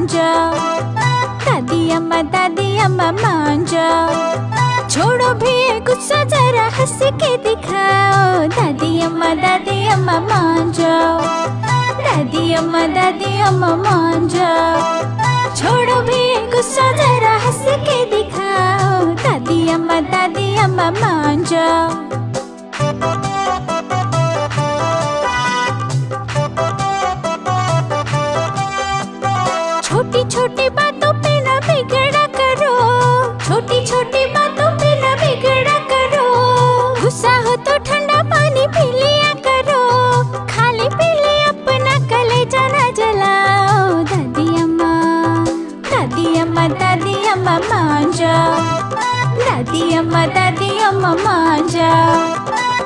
मान जाओ। दादी अम्मा मान जाओ। छोड़ो भी ये गुस्सा, जरा हंस के दिखाओ। दादी अम्मा मान जाओ। दादी अम्मा मान जाओ। छोड़ो भी ये गुस्सा, जरा हंस के दिखाओ। दादी अम्मा मान जाओ। छोटी छोटी बातों पे ना बिगड़ा करो। छोटी छोटी बातों पे ना बिगड़ा करो। गुस्सा हो तो ठंडा पानी पी लिया करो। खाली पी ले अपना कलेजा ना जलाओ। दादी अम्मा मान जाओ। दादी अम्मा मान जाओ।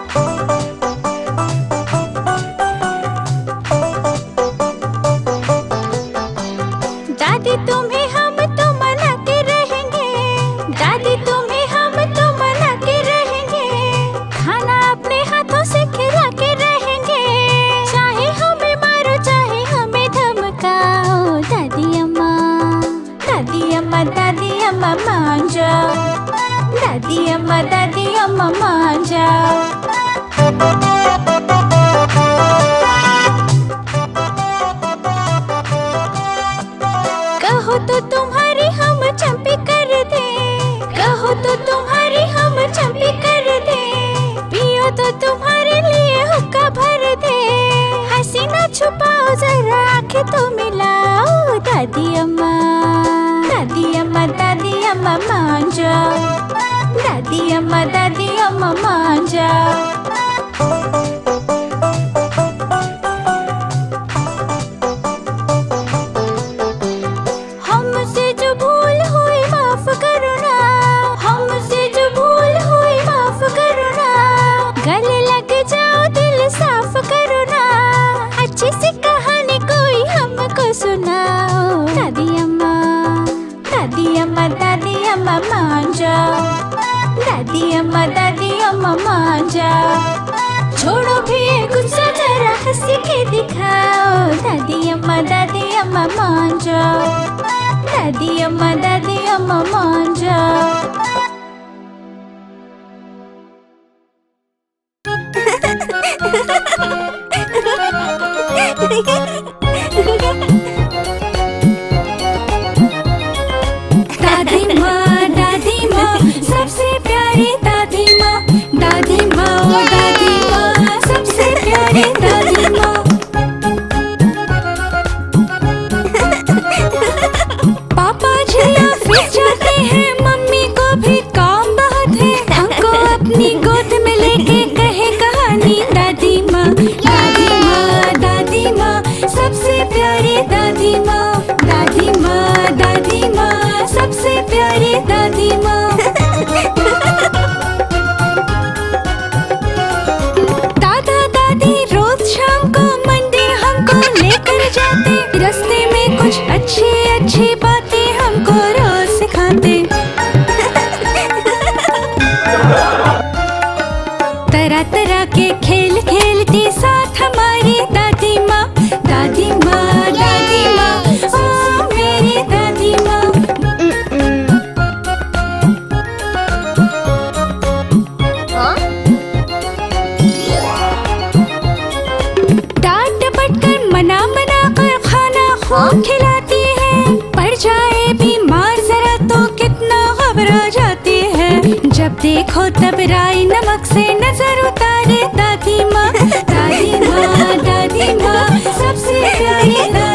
दादी तुम्हें हम तो मना के रहेंगे। दादी तुम्हें हम तो मना के रहेंगे। खाना अपने हाथों से खिला के रहेंगे। चाहे हमें मारो चाहे हमें धमकाओ। दादी अम्मा मान जाओ। दादी अम्मा मान जाओ। कहो तो तुम्हारी हम चंपी कर दे। कहो तो तुम्हारी हम चंपी कर दे। पियो तो तुम्हारे लिए हुक्का भर दे। हंसी ना छुपाओ, जरा आंखें तो मिलाओ। दादी अम्मा मान जाओ। दादी अम्मा मान जाओ। हमसे जो भूल हुई माफ करो ना। हमसे जो भूल हुई माफ करो ना। गले लग जाओ दिल साफ करो ना। अच्छी सी कहानी कोई हमको सुनाओ। दादी अम्मा मान जाओ। दादी अम्मा मान जाओ। छोड़ो भी ये गुस्सा, जरा हंस के दिखाओ। दादी अम्मा मान जाओ। दादी अम्मा मान जाओ। दादी माँ सबसे प्यारी दादी माँ। दादी माँ सबसे प्यारी दादी माँ। पापा जी ऑफिस जाते हैं, मम्मी को भी काम बहुत है। हमको अपनी गोद में लेके कहे कहानी। दादी माँ सबसे प्यारी दादी माँ। दादी माँ सबसे प्यारी दादी माँ। दादा दादी रोज शाम को मंदिर हमको लेकर जाते। रास्ते में कुछ अच्छी बातें हमको रोज सिखाते। तरह तरह के खेल खेलती साथ हमारी दादी माँ। दादी माँ ओ मेरी दादी माँ। डांट डपट कर मना कर खाना खूब खिलाती है। पड़ जाए बीमार जरा तो कितना घबरा जाती है। जब देखो तब राई नमक से नजर उतारे दादी माँ। दादी माँ सबसे प्यारी